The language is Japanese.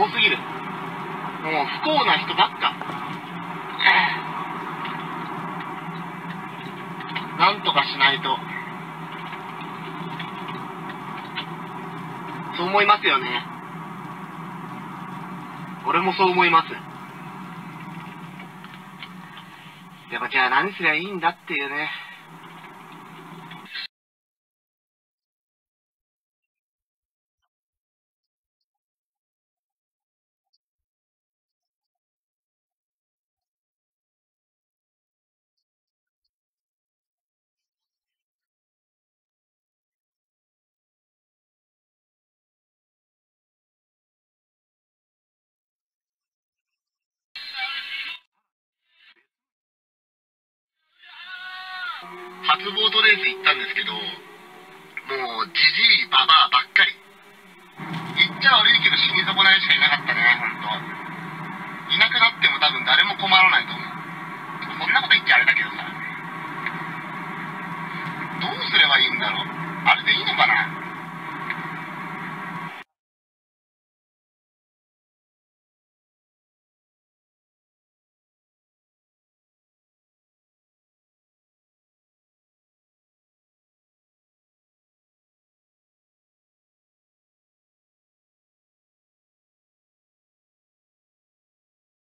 多すぎる。もう不幸な人ばっか。なんとかしないと。そう思いますよね。俺もそう思います。やっぱじゃあ何すりゃいいんだっていうね。初ボートレース行ったんですけど、もうじじいばばあばっかり。言っちゃ悪いけど死に損ないしかいなかったね、ほんと。いなくなっても多分誰も困らない。